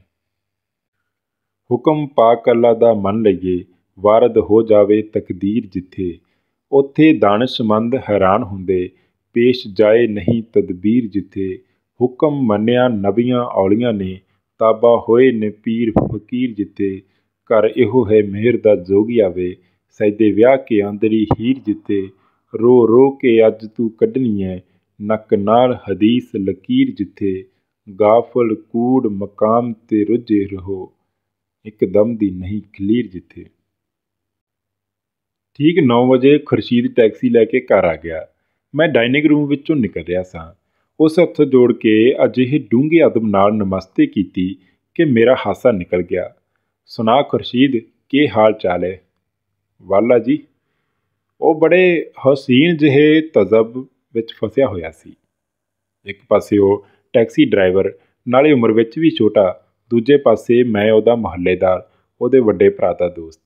ਹੁਕਮ ਪਾਕ ਅੱਲਾ ਦਾ ਮੰਨ ਲਈਏ, ਵਾਰਦ ਹੋ ਜਾਵੇ ਤਕਦੀਰ ਜਿੱਥੇ, ਉੱਥੇ ਦਾਨਿਸ਼ਮੰਦ ਹੈਰਾਨ ਹੁੰਦੇ, ਪੇਸ਼ ਜਾਏ ਨਹੀਂ ਤਦਬੀਰ ਜਿੱਥੇ। ਹੁਕਮ ਮੰਨਿਆ ਨਬੀਆਂ ਔਲੀਆਂ ਨੇ, ਤਾਬਾ ਹੋਏ ਨੇ ਪੀਰ ਫਕੀਰ ਜਿੱਥੇ। ਘਰ ਇਹੋ ਹੈ ਮਿਹਰ ਦਾ ਜੋਗੀ ਆਵੇ, ਸੈਦੇ ਵਿਆਹ ਕੇ ਆਂਦਰੀ ਹੀਰ ਜਿੱਥੇ। ਰੋ ਰੋ ਕੇ ਅੱਜ ਤੂੰ ਕੱਢਣੀ ਹੈ, ਨੱਕ ਨਾਲ ਹਦੀਸ ਲਕੀਰ ਜਿੱਥੇ। ਗਾਫਲ ਕੂੜ ਮਕਾਮ ਤੇ ਰੁੱਝੇ ਰਹੋ, ਇੱਕਦਮ ਦੀ ਨਹੀਂ ਖਲੀਰ ਜਿੱਥੇ। ਠੀਕ ਨੌ ਵਜੇ ਖੁਰਸ਼ੀਦ ਟੈਕਸੀ ਲੈ ਕੇ ਘਰ ਆ ਗਿਆ। ਮੈਂ ਡਾਈਨਿੰਗ ਰੂਮ ਵਿੱਚੋਂ ਨਿਕਲ ਰਿਹਾ ਸਾਂ। ਉਸ ਹੱਥ ਜੋੜ ਕੇ ਅਜਿਹੇ ਡੂੰਘੇ ਅਦਬ ਨਾਲ ਨਮਸਤੇ ਕੀਤੀ ਕਿ ਮੇਰਾ ਹਾਸਾ ਨਿਕਲ ਗਿਆ। ਸੁਣਾ ਖੁਰਸ਼ੀਦ, ਕੀ ਹਾਲ ਚਾਲ ਹੈ? ਵਾਲਾ ਜੀ। ਉਹ ਬੜੇ ਹਸੀਨ ਜਿਹੇ ਤਜ਼ਬ ਵਿੱਚ ਫਸਿਆ ਹੋਇਆ ਸੀ। ਇੱਕ ਪਾਸੇ ਉਹ ਟੈਕਸੀ ਡਰਾਈਵਰ, ਨਾਲੇ ਉਮਰ ਵਿੱਚ ਵੀ ਛੋਟਾ, ਦੂਜੇ ਪਾਸੇ ਮੈਂ ਉਹਦਾ ਮੁਹੱਲੇਦਾਰ, ਉਹਦੇ ਵੱਡੇ ਭਰਾ ਦਾ ਦੋਸਤ।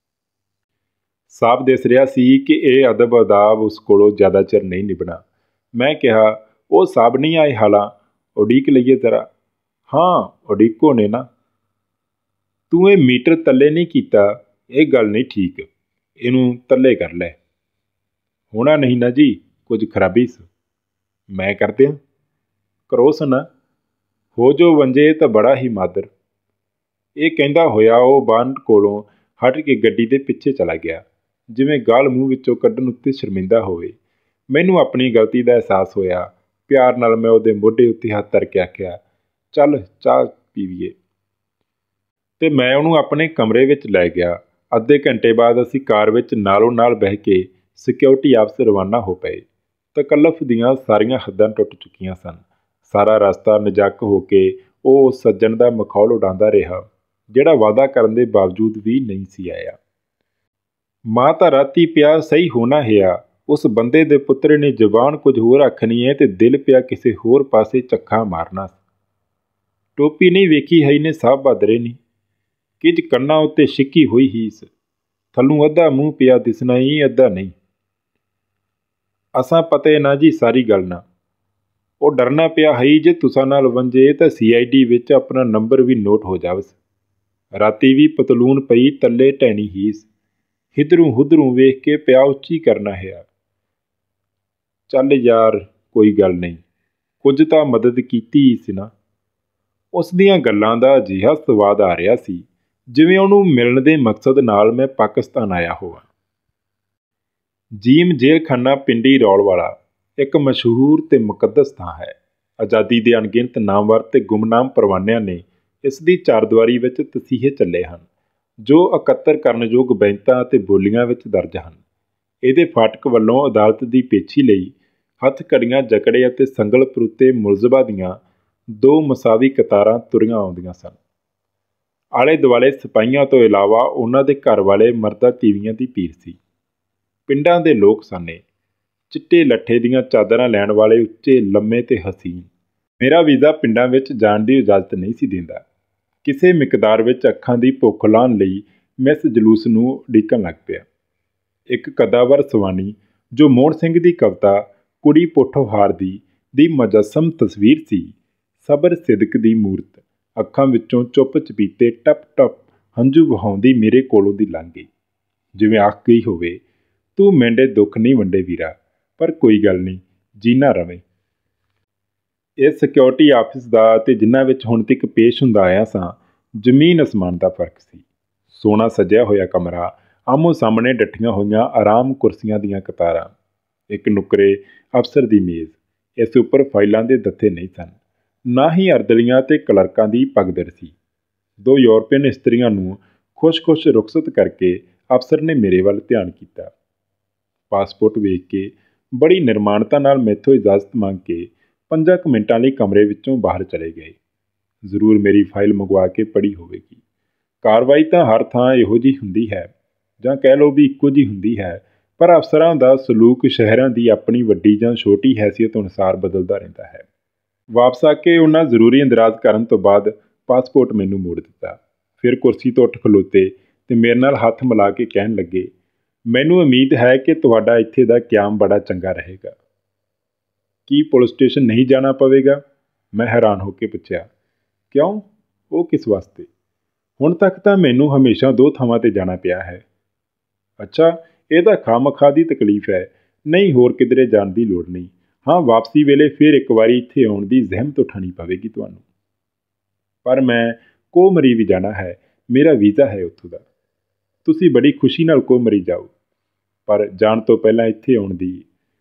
ਸਾਫ਼ ਦਿਸ ਰਿਹਾ ਸੀ ਕਿ ਇਹ ਅਦਬ ਅਦਾਬ ਉਸ ਕੋਲੋਂ ਜ਼ਿਆਦਾ ਚਿਰ ਨਹੀਂ ਨਿਭਣਾ। ਮੈਂ ਕਿਹਾ, ਉਹ ਸਾਹਬ ਨਹੀਂ ਆਏ ਹਾਲਾਂ, ਉਡੀਕ ਲਈਏ ਜ਼ਰਾ। ਹਾਂ ਉਡੀਕੋ ਨੇ ਨਾ। ਤੂੰ ਇਹ ਮੀਟਰ ਤੱਲੇ ਨਹੀਂ ਕੀਤਾ, ਇਹ ਗੱਲ ਨਹੀਂ ਠੀਕ, ਇਹਨੂੰ ਤੱਲੇ ਕਰ ਲੈ। ਹੋਣਾ ਨਹੀਂ ਨਾ ਜੀ, ਕੁਝ ਖਰਾਬੀ ਸ। ਮੈਂ ਕਰ ਦਿਆਂ? ਕਰੋਸ ਨਾ ਹੋ ਜੋ ਵੰਜੇ ਤਾਂ ਬੜਾ ਹੀ ਮਾਦਰ। ਇਹ ਕਹਿੰਦਾ ਹੋਇਆ ਉਹ ਬਾਂਹ ਕੋਲੋਂ ਹਟ ਕੇ ਗੱਡੀ ਦੇ ਪਿੱਛੇ ਚਲਾ ਗਿਆ, ਜਿਵੇਂ ਗਾਲ ਮੂੰਹ ਵਿੱਚੋਂ ਕੱਢਣ ਉੱਤੇ ਸ਼ਰਮਿੰਦਾ ਹੋਵੇ। ਮੈਨੂੰ ਆਪਣੀ ਗਲਤੀ ਦਾ ਅਹਿਸਾਸ ਹੋਇਆ। ਪਿਆਰ ਨਾਲ ਮੈਂ ਉਹਦੇ ਮੋਢੇ ਉੱਤੇ ਹੱਥ ਧਰ ਕੇ ਆਖਿਆ, ਚੱਲ ਚਾਹ ਪੀਵੀਏ। ਅਤੇ ਮੈਂ ਉਹਨੂੰ ਆਪਣੇ ਕਮਰੇ ਵਿੱਚ ਲੈ ਗਿਆ। ਅੱਧੇ ਘੰਟੇ ਬਾਅਦ ਅਸੀਂ ਕਾਰ ਵਿੱਚ ਨਾਲੋਂ ਨਾਲ ਬਹਿ ਕੇ ਸਿਕਿਉਰਿਟੀ ਆਫਿਸ ਰਵਾਨਾ ਹੋ ਪਏ। ਤਕੱਲਫ ਦੀਆਂ ਸਾਰੀਆਂ ਹੱਦਾਂ ਟੁੱਟ ਚੁੱਕੀਆਂ ਸਨ। ਸਾਰਾ ਰਸਤਾ ਨਜੱਕ ਹੋ ਕੇ ਉਹ ਉਸ ਸੱਜਣ ਦਾ ਮਖੌਲ ਉਡਾਉਂਦਾ ਰਿਹਾ, ਜਿਹੜਾ ਵਾਅਦਾ ਕਰਨ ਦੇ ਬਾਵਜੂਦ ਵੀ ਨਹੀਂ ਸੀ ਆਇਆ। ਮਾਂ ਤਾਂ ਰਾਤੀ ਪਿਆ ਸਹੀ ਹੋਣਾ ਹਿਆ, ਉਸ ਬੰਦੇ ਦੇ ਪੁੱਤਰ ਨੇ ਜ਼ਬਾਨ ਕੁਝ ਹੋਰ ਆਖਣੀ ਹੈ ਅਤੇ ਦਿਲ ਪਿਆ ਕਿਸੇ ਹੋਰ ਪਾਸੇ ਚੱਖਾ ਮਾਰਨਾ। ਟੋਪੀ ਨਹੀਂ ਵੇਖੀ ਹੈ ਨੇ ਸਾਹਬ ਬਾਦਰੇ ਨਹੀਂ, ਕਿਜ ਕੰਨਾਂ ਉੱਤੇ ਛਿੱਕੀ ਹੋਈ ਹੀਸ, ਥੱਲੋਂ ਅੱਧਾ ਮੂੰਹ ਪਿਆ ਦਿਸਣਾ ਹੀ, ਅੱਧਾ ਨਹੀਂ। ਅਸਾਂ ਪਤੇ ਨਾ ਜੀ ਸਾਰੀ ਗੱਲ ਨਾ। ਉਹ ਡਰਨਾ ਪਿਆ ਹੈ ਜੇ ਤੁਸਾਂ ਨਾਲ ਵੰਜੇ ਤਾਂ ਸੀ ਆਈ ਡੀ ਵਿੱਚ ਆਪਣਾ ਨੰਬਰ ਵੀ ਨੋਟ ਹੋ ਜਾਵਸ। ਰਾਤੀ ਵੀ ਪਤਲੂਨ ਪਈ ਤੱਲੇ ਟੈਣੀ ਹੀਸ, ਹਿੱਧਰੋਂ ਹੁੱਧਰੋਂ ਵੇਖ ਕੇ ਪਿਆ ਉੱਚੀ ਕਰਨਾ ਹੈ। ਚੱਲ ਯਾਰ ਕੋਈ ਗੱਲ ਨਹੀਂ, ਕੁਝ ਤਾਂ ਮਦਦ ਕੀਤੀ ਹੀ ਸੀ ਨਾ। ਉਸ ਦੀਆਂ ਗੱਲਾਂ ਦਾ ਅਜਿਹਾ ਸਵਾਦ ਆ ਰਿਹਾ ਸੀ ਜਿਵੇਂ ਉਹਨੂੰ ਮਿਲਣ ਦੇ ਮਕਸਦ ਨਾਲ ਮੈਂ ਪਾਕਿਸਤਾਨ ਆਇਆ ਹੋਵਾਂ। ਜੀਮ ਜੇਲ੍ਹ ਖਾਨਾ ਪਿੰਡੀ ਰੌਲ ਵਾਲਾ ਇੱਕ ਮਸ਼ਹੂਰ ਅਤੇ ਮੁਕੱਦਸ ਥਾਂ ਹੈ। ਆਜ਼ਾਦੀ ਦੇ ਅਣਗਿਣਤ ਨਾਮਵਰ ਅਤੇ ਗੁਮਨਾਮ ਪਰਵਾਨਿਆਂ ਨੇ ਇਸ ਦੀ ਚਾਰਦੀਵਾਰੀ ਵਿੱਚ ਤਸੀਹੇ ਚੱਲੇ ਹਨ, ਜੋ ਇਕੱਤਰ ਕਰਨਯੋਗ ਬੈਂਤਾਂ ਅਤੇ ਬੋਲੀਆਂ ਵਿੱਚ ਦਰਜ ਹਨ। ਇਹਦੇ ਫਾਟਕ ਵੱਲੋਂ ਅਦਾਲਤ ਦੀ ਪੇਸ਼ੀ ਲਈ ਹੱਥ ਘੜੀਆਂ ਜਕੜੇ ਅਤੇ ਸੰਗਲ ਪਰੂਤੇ ਮੁਲਜ਼ਮਾਂ ਦੀਆਂ ਦੋ ਮਸਾਵੀ ਕਤਾਰਾਂ ਤੁਰੀਆਂ ਆਉਂਦੀਆਂ ਸਨ। ਆਲੇ ਦੁਆਲੇ ਸਿਪਾਹੀਆਂ ਤੋਂ ਇਲਾਵਾ ਉਹਨਾਂ ਦੇ ਘਰ ਵਾਲੇ ਮਰਦਾਂ ਤੀਵੀਆਂ ਦੀ ਭੀੜ ਸੀ। ਪਿੰਡਾਂ ਦੇ ਲੋਕ ਸਾਨੇ, ਚਿੱਟੇ ਲੱਠੇ ਦੀਆਂ ਚਾਦਰਾਂ ਲੈਣ ਵਾਲੇ ਉੱਚੇ ਲੰਮੇ ਤੇ ਹਸੀਨ। ਮੇਰਾ ਵੀਜ਼ਾ ਪਿੰਡਾਂ ਵਿੱਚ ਜਾਣ ਦੀ ਇਜਾਜ਼ਤ ਨਹੀਂ ਸੀ ਦਿੰਦਾ। ਕਿਸੇ ਮਿਕਦਾਰ ਵਿੱਚ ਅੱਖਾਂ ਦੀ ਭੁੱਖ ਲਾਹੁਣ ਲਈ ਮੈਂ ਇਸ ਜਲੂਸ ਨੂੰ ਉਡੀਕਣ ਲੱਗ ਪਿਆ। ਇੱਕ ਕਦਾਵਰ ਸਵਾਨੀ, ਜੋ ਮੋਹਨ ਸਿੰਘ ਦੀ ਕਵਿਤਾ ਕੁੜੀ ਪੋਠੋ ਹਾਰਦੀ ਦੀ ਮੁਜੱਸਮ ਤਸਵੀਰ ਸੀ, ਸਬਰ ਸਿਦਕ ਦੀ ਮੂਰਤ, ਅੱਖਾਂ ਵਿੱਚੋਂ ਚੁੱਪ ਚਪੀਤੇ ਟਪ ਟਪ ਹੰਝੂ ਵਹਾਉਂਦੀ ਮੇਰੇ ਕੋਲੋਂ ਦੀ ਲੰਘ ਗਈ, ਜਿਵੇਂ ਆਖ ਗਈ ਹੋਵੇ, ਤੂੰ ਮੈਂਡੇ ਦੁੱਖ ਨਹੀਂ ਵੰਡੇ ਵੀਰਾ, ਪਰ ਕੋਈ ਗੱਲ ਨਹੀਂ, ਜੀਣਾ ਰਵੇਂ। ਇਹ ਸਿਕਿਉਰਿਟੀ ਆਫਿਸ ਦਾ ਅਤੇ ਜਿਨ੍ਹਾਂ ਵਿੱਚ ਹੁਣ ਤੱਕ ਪੇਸ਼ ਹੁੰਦਾ ਆਇਆ ਸਾਂ, ਜ਼ਮੀਨ ਅਸਮਾਨ ਦਾ ਫਰਕ ਸੀ। ਸੋਹਣਾ ਸਜਿਆ ਹੋਇਆ ਕਮਰਾ, ਆਮੋ ਸਾਹਮਣੇ ਡੱਠੀਆਂ ਹੋਈਆਂ ਆਰਾਮ ਕੁਰਸੀਆਂ ਦੀਆਂ ਕਤਾਰਾਂ, ਇੱਕ ਨੁੱਕਰੇ ਅਫਸਰ ਦੀ ਮੇਜ਼। ਇਸ ਉੱਪਰ ਫਾਈਲਾਂ ਦੇ ਦੱਥੇ ਨਹੀਂ ਸਨ, ਨਾ ਹੀ ਅਰਦਲੀਆਂ ਅਤੇ ਕਲਰਕਾਂ ਦੀ ਪਗਦੜ ਸੀ। ਦੋ ਯੂਰਪੀਅਨ ਇਸਤਰੀਆਂ ਨੂੰ ਖੁਸ਼-ਖੁਸ਼ ਰੁਖਸਤ ਕਰਕੇ ਅਫਸਰ ਨੇ ਮੇਰੇ ਵੱਲ ਧਿਆਨ ਕੀਤਾ। ਪਾਸਪੋਰਟ ਵੇਖ ਕੇ ਬੜੀ ਨਿਰਮਾਣਤਾ ਨਾਲ ਮੈਥੋਂ ਇਜਾਜ਼ਤ ਮੰਗ ਕੇ ਪੰਜਾਂ ਕੁ ਮਿੰਟਾਂ ਲਈ ਕਮਰੇ ਵਿੱਚੋਂ ਬਾਹਰ ਚਲੇ ਗਏ। ਜ਼ਰੂਰ ਮੇਰੀ ਫਾਈਲ ਮੰਗਵਾ ਕੇ ਪੜ੍ਹੀ ਹੋਵੇਗੀ। ਕਾਰਵਾਈ ਤਾਂ ਹਰ ਥਾਂ ਇਹੋ ਜਿਹੀ ਹੁੰਦੀ ਹੈ, ਜਾਂ ਕਹਿ ਲਓ ਵੀ ਇੱਕੋ ਜਿਹੀ ਹੁੰਦੀ ਹੈ, ਪਰ ਅਫਸਰਾਂ ਦਾ ਸਲੂਕ ਸ਼ਹਿਰਾਂ ਦੀ ਆਪਣੀ ਵੱਡੀ ਜਾਂ ਛੋਟੀ ਹੈਸੀਅਤ ਅਨੁਸਾਰ ਬਦਲਦਾ ਰਹਿੰਦਾ ਹੈ। ਵਾਪਸ ਆ ਕੇ ਉਹਨਾਂ ਜ਼ਰੂਰੀ ਇੰਦਰਾਜ਼ ਕਰਨ ਤੋਂ ਬਾਅਦ ਪਾਸਪੋਰਟ ਮੈਨੂੰ ਮੋੜ ਦਿੱਤਾ। ਫਿਰ ਕੁਰਸੀ ਤੋਂ ਉੱਠ ਖਲੋਤੇ ਅਤੇ ਮੇਰੇ ਨਾਲ ਹੱਥ ਮਿਲਾ ਕੇ ਕਹਿਣ ਲੱਗੇ, ਮੈਨੂੰ ਉਮੀਦ ਹੈ ਕਿ ਤੁਹਾਡਾ ਇੱਥੇ ਦਾ ਕਿਆਮ ਬੜਾ ਚੰਗਾ ਰਹੇਗਾ। ਕੀ ਪੁਲਿਸ ਸਟੇਸ਼ਨ ਨਹੀਂ ਜਾਣਾ ਪਵੇਗਾ? ਮੈਂ ਹੈਰਾਨ ਹੋ ਕੇ ਪੁੱਛਿਆ। ਕਿਉਂ? ਉਹ ਕਿਸ ਵਾਸਤੇ? ਹੁਣ ਤੱਕ ਤਾਂ ਮੈਨੂੰ ਹਮੇਸ਼ਾ ਦੋ ਥਾਵਾਂ 'ਤੇ ਜਾਣਾ ਪਿਆ ਹੈ। ਅੱਛਾ, ਇਹ ਤਾਂ ਖਾਮਖਾਹ ਦੀ ਤਕਲੀਫ ਹੈ। ਨਹੀਂ, ਹੋਰ ਕਿਧਰੇ ਜਾਣ ਦੀ ਲੋੜ ਨਹੀਂ। ਹਾਂ, ਵਾਪਸੀ ਵੇਲੇ ਫਿਰ ਇੱਕ ਵਾਰੀ ਇੱਥੇ ਆਉਣ ਦੀ ਜ਼ਹਿਮਤ ਉਠਾਉਣੀ ਪਵੇਗੀ ਤੁਹਾਨੂੰ। ਪਰ ਮੈਂ ਕੋਮਰੀ ਵੀ ਜਾਣਾ ਹੈ, ਮੇਰਾ ਵੀਜ਼ਾ ਹੈ ਉੱਥੋਂ ਦਾ। ਤੁਸੀਂ ਬੜੀ ਖੁਸ਼ੀ ਨਾਲ ਕੋਮਰੀ ਜਾਓ, ਪਰ ਜਾਣ ਤੋਂ ਪਹਿਲਾਂ ਇੱਥੇ ਆਉਣ ਦੀ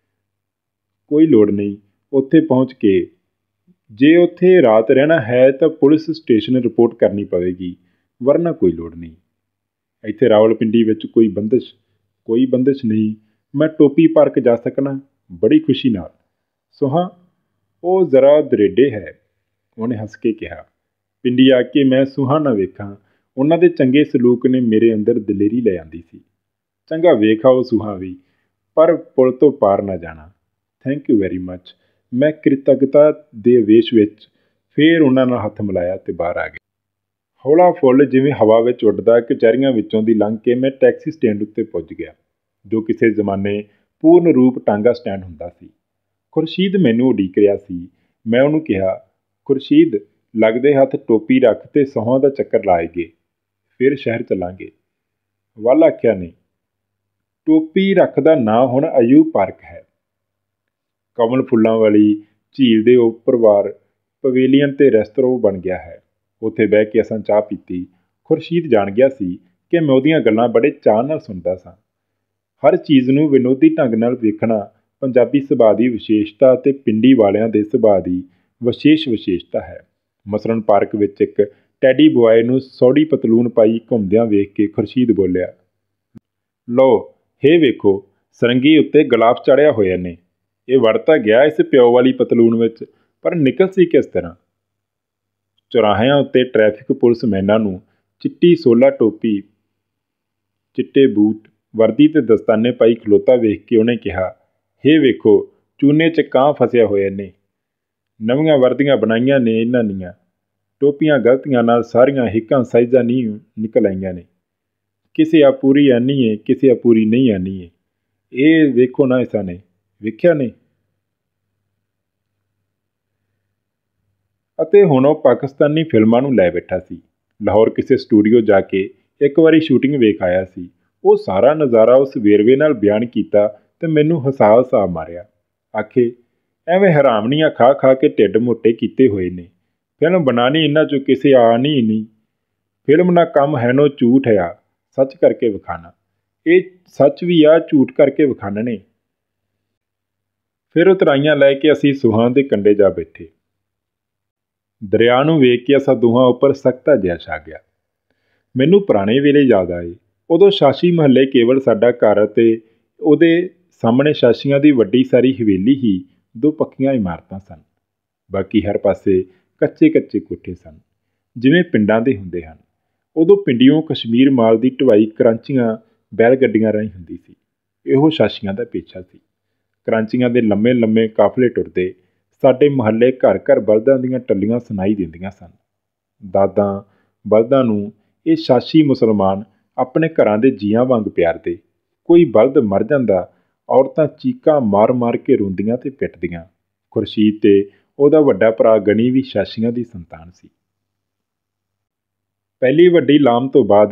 ਕੋਈ ਲੋੜ ਨਹੀਂ। ਉੱਥੇ ਪਹੁੰਚ ਕੇ ਜੇ ਉੱਥੇ ਰਾਤ ਰਹਿਣਾ ਹੈ ਤਾਂ ਪੁਲਿਸ ਸਟੇਸ਼ਨ ਰਿਪੋਰਟ ਕਰਨੀ ਪਵੇਗੀ, ਵਰਨਾ ਕੋਈ ਲੋੜ ਨਹੀਂ। ਇੱਥੇ ਰਾਵਲਪਿੰਡੀ ਵਿੱਚ ਕੋਈ ਬੰਦਿਸ਼ ਕੋਈ ਬੰਦਿਸ਼ ਨਹੀਂ। ਮੈਂ ਟੋਪੀ ਪਾਰਕ ਜਾ ਸਕਣਾ ਬੜੀ ਖੁਸ਼ੀ ਨਾਲ। ਸੁਹਾ, ਉਹ ਜ਼ਰਾ ਦਰੇਡੇ ਹੈ, ਉਹਨੇ ਹੱਸ ਕੇ ਕਿਹਾ। ਪਿੰਡੀ ਆ ਕੇ ਮੈਂ ਸੁਹਾ ਨਾ ਵੇਖਾਂ। ਉਹਨਾਂ ਦੇ ਚੰਗੇ ਸਲੂਕ ਨੇ ਮੇਰੇ ਅੰਦਰ ਦਲੇਰੀ ਲੈ ਆਂਦੀ ਸੀ। ਚੰਗਾ ਵੇਖ ਆਓ ਸੁਹਾ ਵੀ, ਪਰ ਪੁਲ ਤੋਂ ਪਾਰ ਨਾ ਜਾਣਾ। Thank you very much. ਮੈਂ ਕ੍ਰਿਤਗਤਾ ਦੇ ਆਵੇਸ਼ ਵਿੱਚ ਫੇਰ ਉਹਨਾਂ ਨਾਲ ਹੱਥ ਮਿਲਾਇਆ ਅਤੇ ਬਾਹਰ ਆ ਗਿਆ। ਹੌਲਾ ਫੁੱਲ ਜਿਵੇਂ ਹਵਾ ਵਿੱਚ ਉੱਡਦਾ ਕਚਹਿਰੀਆਂ ਵਿੱਚੋਂ ਦੀ ਲੰਘ ਕੇ ਮੈਂ ਟੈਕਸੀ ਸਟੈਂਡ ਉੱਤੇ ਪੁੱਜ ਗਿਆ, ਜੋ ਕਿਸੇ ਜ਼ਮਾਨੇ ਪੂਰਨ ਰੂਪ ਟਾਂਗਾ ਸਟੈਂਡ ਹੁੰਦਾ ਸੀ। ਖੁਰਸ਼ੀਦ ਮੈਨੂੰ ਉਡੀਕ ਰਿਹਾ ਸੀ। ਮੈਂ ਉਹਨੂੰ ਕਿਹਾ, ਖੁਰਸ਼ੀਦ, ਲੱਗਦੇ ਹੱਥ ਟੋਪੀ ਰੱਖ ਤੇ ਸਹੁੰ ਦਾ ਚੱਕਰ ਲਾਏਗੇ, ਫਿਰ ਸ਼ਹਿਰ ਚੱਲਾਂਗੇ। ਵੱਲ ਆਖਿਆ ਨਹੀਂ। ਟੋਪੀ ਰੱਖ ਦਾ ਨਾਂ ਹੁਣ ਅਯੂਬ ਪਾਰਕ ਹੈ। ਕਮਲ ਫੁੱਲਾਂ ਵਾਲੀ ਝੀਲ ਦੇ ਉੱਪਰਵਾਰ ਪਵੇਲੀਅਨ ਤੇ ਰੈਸਟੋਰੈਂਟ ਬਣ ਗਿਆ ਹੈ। ਉੱਥੇ ਬਹਿ ਕੇ ਅਸਾਂ ਚਾਹ ਪੀਤੀ। ਖੁਰਸ਼ੀਦ ਜਾਣ ਗਿਆ ਸੀ ਕਿ ਮੈਂ ਉਹਦੀਆਂ ਗੱਲਾਂ ਬੜੇ ਚਾਅ ਨਾਲ ਸੁਣਦਾ ਸਾਂ। ਹਰ ਚੀਜ਼ ਨੂੰ ਵਿਨੋਦੀ ਢੰਗ ਨਾਲ ਵੇਖਣਾ ਪੰਜਾਬੀ ਸੁਭਾਅ ਦੀ ਵਿਸ਼ੇਸ਼ਤਾ ਅਤੇ ਪਿੰਡੀ ਵਾਲਿਆਂ ਦੇ ਸੁਭਾਅ ਦੀ ਵਿਸ਼ੇਸ਼ ਵਿਸ਼ੇਸ਼ਤਾ ਹੈ। ਮਸਲਨ ਪਾਰਕ ਵਿੱਚ ਇੱਕ ਟੈਡੀ ਬੁਆਏ ਨੂੰ ਸੌੜੀ ਪਤਲੂਨ ਪਾਈ ਘੁੰਮਦਿਆਂ ਵੇਖ ਕੇ ਖੁਰਸ਼ੀਦ ਬੋਲਿਆ, ਲਓ ਹੇ ਵੇਖੋ, ਸਰੰਗੀ ਉੱਤੇ ਗਲਾਫ ਚਾੜਿਆ ਹੋਇਆ ਨੇ। ਇਹ ਵੜ ਤਾਂ ਗਿਆ ਇਸ ਪਿਓ ਵਾਲੀ ਪਤਲੂਨ ਵਿੱਚ, ਪਰ ਨਿਕਲ ਸੀ ਕਿਸ ਤਰ੍ਹਾਂ? ਚੌਰਾਹਿਆਂ ਉੱਤੇ ਟ੍ਰੈਫਿਕ ਪੁਲਿਸ ਮੈਨਾਂ ਨੂੰ ਚਿੱਟੀ ਸੋਲਾ ਟੋਪੀ, ਚਿੱਟੇ ਬੂਟ, ਵਰਦੀ ਤੇ ਦਸਤਾਨੇ ਪਾਈ ਖਲੋਤਾ ਵੇਖ ਕੇ ਉਹਨੇ ਕਿਹਾ, ਹੇ ਵੇਖੋ, ਚੂਨੇ 'ਚ ਕਾਂ ਫਸਿਆ ਹੋਏ ਨੇ। ਨਵੀਆਂ ਵਰਦੀਆਂ ਬਣਾਈਆਂ ਨੇ ਇਹਨਾਂ ਦੀਆਂ। ਟੋਪੀਆਂ ਗਲਤੀਆਂ ਨਾਲ ਸਾਰੀਆਂ ਹਿੱਕਾਂ ਸਾਈਜ਼ਾਂ ਨਹੀਂ ਨਿਕਲ ਆਈਆਂ ਨੇ। ਕਿਸੇ ਆ ਪੂਰੀ ਆਨੀ ਏ, ਕਿਸੇ ਆ ਪੂਰੀ ਨਹੀਂ ਆਨੀ ਏ। ਇਹ ਵੇਖੋ ਨਾ ਇਸਾਂ ਨੇ, ਵੇਖਿਆ ਨੇ? ਅਤੇ ਹੁਣ ਉਹ ਪਾਕਿਸਤਾਨੀ ਫਿਲਮਾਂ ਨੂੰ ਲੈ ਬੈਠਾ ਸੀ। ਲਾਹੌਰ ਕਿਸੇ ਸਟੂਡੀਓ ਜਾ ਕੇ ਇੱਕ ਵਾਰੀ ਸ਼ੂਟਿੰਗ ਵੇਖ ਆਇਆ ਸੀ। ਉਹ ਸਾਰਾ ਨਜ਼ਾਰਾ ਉਸ ਵੇਰਵੇ ਨਾਲ ਬਿਆਨ ਕੀਤਾ ਅਤੇ ਮੈਨੂੰ ਹਸਾ ਹਸਾ ਮਾਰਿਆ। ਆਖੇ, ਐਵੇਂ ਹਰਾਮਣੀਆਂ ਖਾ ਖਾ ਕੇ ਢਿੱਡ ਮੋਟੇ ਕੀਤੇ ਹੋਏ ਨੇ। ਫਿਲਮ ਬਣਾਉਣੀ ਇਹਨਾਂ 'ਚੋਂ ਕਿਸੇ ਆ ਨਹੀਂ ਨਹੀਂ। ਫਿਲਮ ਨਾ ਕੰਮ ਹੈ ਨੋ ਝੂਠ ਆ, ਸੱਚ ਕਰਕੇ ਵਿਖਾਣਾ। ਇਹ ਸੱਚ ਵੀ ਆ, ਝੂਠ ਕਰਕੇ ਵਿਖਾਣਨੇ। ਫਿਰ ਉਤਰਾਈਆਂ ਲੈ ਕੇ ਅਸੀਂ ਸੁਹਾਂ ਦੇ ਕੰਢੇ ਜਾ ਬੈਠੇ। ਦਰਿਆ ਨੂੰ ਵੇਖ ਕੇ ਅਸਾਂ ਦੋਹਾਂ ਉੱਪਰ ਸਖਤਾ ਜਿਹਾ ਛਾ ਗਿਆ। ਮੈਨੂੰ ਪੁਰਾਣੇ ਵੇਲੇ ਯਾਦ ਆਏ। ਉਦੋਂ ਸ਼ਾਸ਼ੀ ਮਹੱਲੇ ਕੇਵਲ ਸਾਡਾ ਘਰ ਅਤੇ ਉਹਦੇ ਸਾਹਮਣੇ ਸ਼ਾਸ਼ੀਆਂ ਦੀ ਵੱਡੀ ਸਾਰੀ ਹਵੇਲੀ ਹੀ ਦੋ ਪੱਕੀਆਂ ਇਮਾਰਤਾਂ ਸਨ। ਬਾਕੀ ਹਰ ਪਾਸੇ ਕੱਚੇ ਕੱਚੇ ਕੋਠੇ ਸਨ, ਜਿਵੇਂ ਪਿੰਡਾਂ ਦੇ ਹੁੰਦੇ ਹਨ। ਉਦੋਂ ਪਿੰਡੀਓਂ ਕਸ਼ਮੀਰ ਮਾਲ ਦੀ ਢੁਆਈ ਕਰਾਂਚੀਆਂ ਬੈਲ ਗੱਡੀਆਂ ਰਾਹੀਂ ਹੁੰਦੀ ਸੀ। ਇਹੋ ਸ਼ਾਸ਼ੀਆਂ ਦਾ ਪੇਸ਼ਾ ਸੀ। ਕਰਾਂਚੀਆਂ ਦੇ ਲੰਮੇ ਲੰਮੇ ਕਾਫਲੇ ਟੁਰਦੇ ਸਾਡੇ ਮੁਹੱਲੇ ਘਰ ਘਰ ਬਲਦਾਂ ਦੀਆਂ ਟੱਲੀਆਂ ਸੁਣਾਈ ਦਿੰਦੀਆਂ ਸਨ। ਦਾਦਾਂ ਬਲਦਾਂ ਨੂੰ ਇਹ ਸ਼ਾਸ਼ੀ ਮੁਸਲਮਾਨ ਆਪਣੇ ਘਰਾਂ ਦੇ ਜੀਆਂ ਵਾਂਗ ਪਿਆਰਦੇ। ਕੋਈ ਬਲਦ ਮਰ ਜਾਂਦਾ, ਔਰਤਾਂ ਚੀਕਾਂ ਮਾਰ ਮਾਰ ਕੇ ਰੋਂਦੀਆਂ ਅਤੇ ਪਿੱਟਦੀਆਂ। ਖੁਰਸ਼ੀਦ ਤੇ ਉਹਦਾ ਵੱਡਾ ਭਰਾ ਗਣੀ ਵੀ ਸ਼ਾਸ਼ੀਆਂ ਦੀ ਸੰਤਾਨ ਸੀ। ਪਹਿਲੀ ਵੱਡੀ ਲਾਮ ਤੋਂ ਬਾਅਦ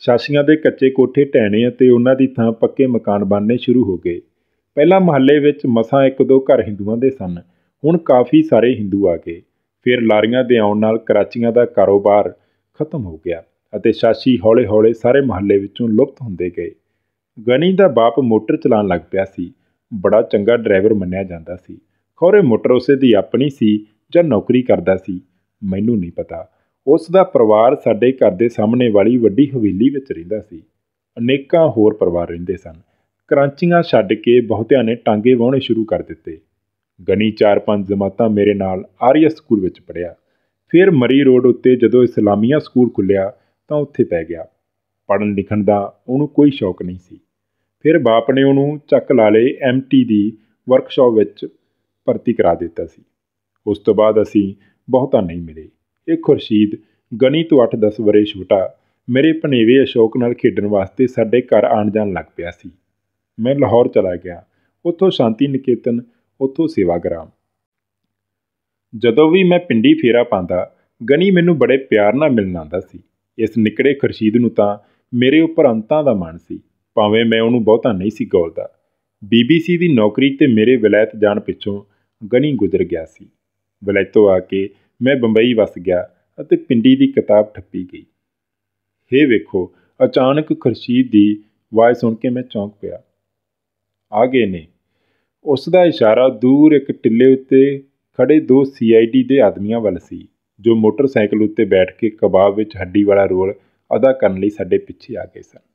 ਸ਼ਾਸ਼ੀਆਂ ਦੇ ਕੱਚੇ ਕੋਠੇ ਢਹਿਣੇ ਅਤੇ ਉਹਨਾਂ ਦੀ ਥਾਂ ਪੱਕੇ ਮਕਾਨ ਬਣਨੇ ਸ਼ੁਰੂ ਹੋ ਗਏ। ਪਹਿਲਾਂ ਮੁਹੱਲੇ ਵਿੱਚ ਮਸਾਂ ਇੱਕ ਦੋ ਘਰ ਹਿੰਦੂਆਂ ਦੇ ਸਨ, ਹੁਣ ਕਾਫੀ ਸਾਰੇ ਹਿੰਦੂ ਆ ਗਏ। ਫਿਰ ਲਾਰੀਆਂ ਦੇ ਆਉਣ ਨਾਲ ਕਰਾਚੀਆਂ ਦਾ ਕਾਰੋਬਾਰ ਖਤਮ ਹੋ ਗਿਆ ਅਤੇ ਸ਼ਾਸ਼ੀ ਹੌਲੇ ਹੌਲੇ ਸਾਰੇ ਮੁਹੱਲੇ ਵਿੱਚੋਂ ਲੁਪਤ ਹੁੰਦੇ ਗਏ। ਗਨੀ ਦਾ ਬਾਪ ਮੋਟਰ ਚਲਾਉਣ ਲੱਗ ਪਿਆ ਸੀ। ਬੜਾ ਚੰਗਾ ਡਰਾਈਵਰ ਮੰਨਿਆ ਜਾਂਦਾ ਸੀ। ਖੌਰੇ ਮੋਟਰ ਉਸੇ ਦੀ ਆਪਣੀ ਸੀ ਜਾਂ ਨੌਕਰੀ ਕਰਦਾ ਸੀ, ਮੈਨੂੰ ਨਹੀਂ ਪਤਾ। ਉਸ ਦਾ ਪਰਿਵਾਰ ਸਾਡੇ ਘਰ ਦੇ ਸਾਹਮਣੇ ਵਾਲੀ ਵੱਡੀ ਹਵੇਲੀ ਵਿੱਚ ਰਹਿੰਦਾ ਸੀ। ਅਨੇਕਾਂ ਹੋਰ ਪਰਿਵਾਰ ਰਹਿੰਦੇ ਸਨ। ਕਰਾਚੀਆਂ ਛੱਡ ਕੇ ਬਹੁਤਿਆਂ ਨੇ ਟਾਂਗੇ ਵਾਹੁਣੇ ਸ਼ੁਰੂ ਕਰ ਦਿੱਤੇ। ਗਨੀ ਚਾਰ ਪੰਜ ਜਮਾਤਾਂ ਮੇਰੇ ਨਾਲ ਆਰੀਆ ਸਕੂਲ ਵਿੱਚ ਪੜ੍ਹਿਆ। ਫਿਰ ਮਰੀ ਰੋਡ ਉੱਤੇ ਜਦੋਂ ਇਸਲਾਮੀਆ ਸਕੂਲ ਖੁੱਲ੍ਹਿਆ ਤਾਂ ਉੱਥੇ ਪੈ ਗਿਆ। ਪੜ੍ਹਨ ਲਿਖਣ ਦਾ ਉਹਨੂੰ ਕੋਈ ਸ਼ੌਕ ਨਹੀਂ ਸੀ। ਫਿਰ ਬਾਪ ਨੇ ਉਹਨੂੰ ਚੱਕ ਲਾ ਲਏ ਐਮ ਟੀ ਦੀ ਵਰਕਸ਼ਾਪ ਵਿੱਚ ਭਰਤੀ ਕਰਾ ਦਿੱਤਾ ਸੀ। ਉਸ ਤੋਂ ਬਾਅਦ ਅਸੀਂ ਬਹੁਤਾ ਨਹੀਂ ਮਿਲੇ। ਇਹ ਖੁਰਸ਼ੀਦ ਗਨੀ ਤੋਂ ਅੱਠ ਦਸ ਵਰ੍ਹੇ ਛੋਟਾ ਮੇਰੇ ਭਣੇਵੇਂ ਅਸ਼ੋਕ ਨਾਲ ਖੇਡਣ ਵਾਸਤੇ ਸਾਡੇ ਘਰ ਆਉਣ ਜਾਣ ਲੱਗ ਪਿਆ ਸੀ। ਮੈਂ ਲਾਹੌਰ ਚਲਾ ਗਿਆ, ਉੱਥੋਂ ਸ਼ਾਂਤੀ ਨਿਕੇਤਨ, ਉੱਥੋਂ ਸੇਵਾਗ੍ਰਾਮ। ਜਦੋਂ ਵੀ ਮੈਂ ਪਿੰਡੀ ਫੇਰਾ ਪਾਉਂਦਾ ਗਨੀ ਮੈਨੂੰ ਬੜੇ ਪਿਆਰ ਨਾਲ ਮਿਲਣ ਆਉਂਦਾ ਸੀ। ਇਸ ਨਿੱਕੜੇ ਖੁਰਸ਼ੀਦ ਨੂੰ ਤਾਂ ਮੇਰੇ ਉੱਪਰ ਅੰਤਾਂ ਦਾ ਮਾਣ ਸੀ, ਭਾਵੇਂ ਮੈਂ ਉਹਨੂੰ ਬਹੁਤਾ ਨਹੀਂ ਸੀ ਗੌਲਦਾ। ਬੀ ਬੀ ਸੀ ਦੀ ਨੌਕਰੀ ਤੇ ਮੇਰੇ ਵਿਲਾਇਤ ਜਾਣ ਪਿੱਛੋਂ ਗਨੀ ਗੁਜ਼ਰ ਗਿਆ ਸੀ। ਵਿਲਾਇਤੋਂ ਆ ਕੇ ਮੈਂ ਬੰਬਈ ਵਸ ਗਿਆ ਅਤੇ ਪਿੰਡੀ ਦੀ ਕਿਤਾਬ ਠੱਪੀ ਗਈ। ਹੇ ਵੇਖੋ, ਅਚਾਨਕ ਖੁਰਸ਼ੀਦ ਦੀ ਆਵਾਜ਼ ਸੁਣ ਕੇ ਮੈਂ ਚੌਂਕ ਪਿਆ। ਆ ਗਏ ਨੇ। ਉਸ ਦਾ ਇਸ਼ਾਰਾ ਦੂਰ ਇੱਕ ਟਿੱਲੇ ਉੱਤੇ ਖੜ੍ਹੇ ਦੋ ਸੀ ਆਈ ਡੀ ਦੇ ਆਦਮੀਆਂ ਵੱਲ ਸੀ, ਜੋ ਮੋਟਰਸਾਈਕਲ ਉੱਤੇ ਬੈਠ ਕੇ ਕਬਾਬ ਵਿੱਚ ਹੱਡੀ ਵਾਲਾ ਰੋਲ ਅਦਾ ਕਰਨ ਲਈ ਸਾਡੇ ਪਿੱਛੇ ਆ ਗਏ ਸਨ।